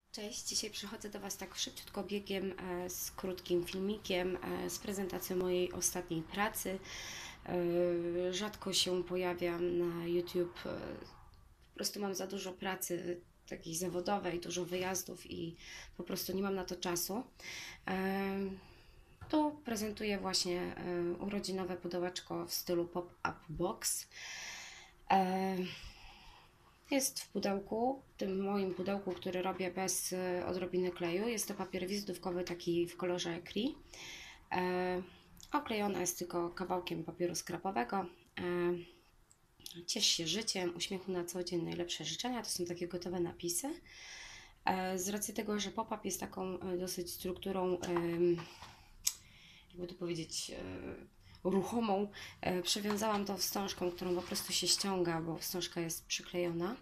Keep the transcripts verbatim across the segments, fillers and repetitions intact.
Cześć, dzisiaj przychodzę do Was tak szybciutko biegiem e, z krótkim filmikiem, e, z prezentacją mojej ostatniej pracy. E, Rzadko się pojawiam na YouTube, e, po prostu mam za dużo pracy takiej zawodowej, dużo wyjazdów i po prostu nie mam na to czasu. E, Tu prezentuję właśnie e, urodzinowe pudełeczko w stylu pop-up box. E, Jest w pudełku, w tym moim pudełku, który robię bez e, odrobiny kleju. Jest to papier wizytówkowy taki w kolorze ecri. E, Oklejona jest tylko kawałkiem papieru skrapowego. E, Ciesz się życiem, uśmiechu na co dzień, najlepsze życzenia. To są takie gotowe napisy. E, z racji tego, że pop-up jest taką e, dosyć strukturą, e, jakby to powiedzieć, e, ruchomą, e, przewiązałam to wstążką, którą po prostu się ściąga, bo wstążka jest przyklejona.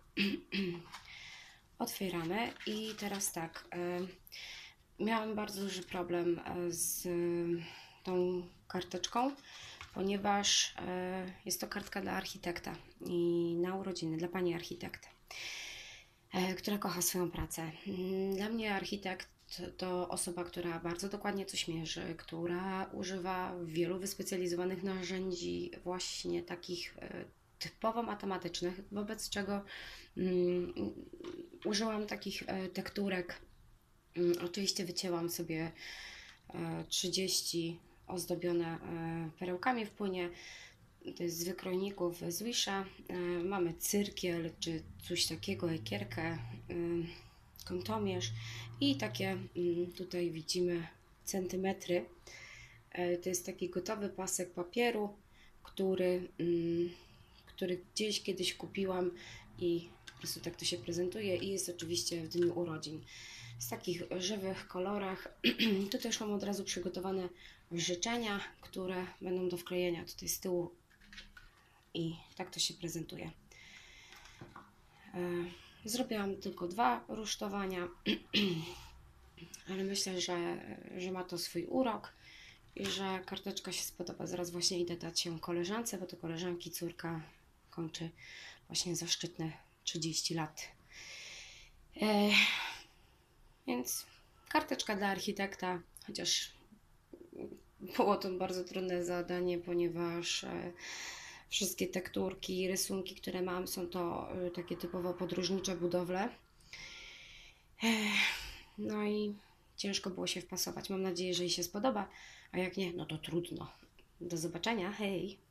Otwieramy i teraz tak, y, miałam bardzo duży problem y, z y, tą karteczką, ponieważ y, jest to kartka dla architekta i na urodziny, dla pani architekta, y, która kocha swoją pracę. Y, Dla mnie architekt to osoba, która bardzo dokładnie coś mierzy, która używa wielu wyspecjalizowanych narzędzi, właśnie takich y, typowo matematycznych, wobec czego mm, użyłam takich e, tekturek. Mm, Oczywiście wycięłam sobie e, trzydzieści ozdobione e, perełkami w płynie. To jest z wykrojników z Wisha. E, Mamy cyrkiel czy coś takiego, ekierkę, e, kątomierz i takie mm, tutaj widzimy centymetry. E, To jest taki gotowy pasek papieru, który, mm, który gdzieś kiedyś kupiłam i po prostu tak to się prezentuje i jest oczywiście w dniu urodzin. W takich żywych kolorach. Tu też mam od razu przygotowane życzenia, które będą do wklejenia tutaj z tyłu i tak to się prezentuje. Zrobiłam tylko dwa rusztowania, ale myślę, że, że ma to swój urok i że karteczka się spodoba. Zaraz właśnie idę dać się koleżance, bo to koleżanki córka kończy właśnie zaszczytne trzydzieści lat. E, więc karteczka dla architekta, chociaż było to bardzo trudne zadanie, ponieważ e, wszystkie tekturki, rysunki, które mam, są to e, takie typowo podróżnicze budowle. E, no i ciężko było się wpasować. Mam nadzieję, że jej się spodoba, a jak nie, no to trudno. Do zobaczenia, hej!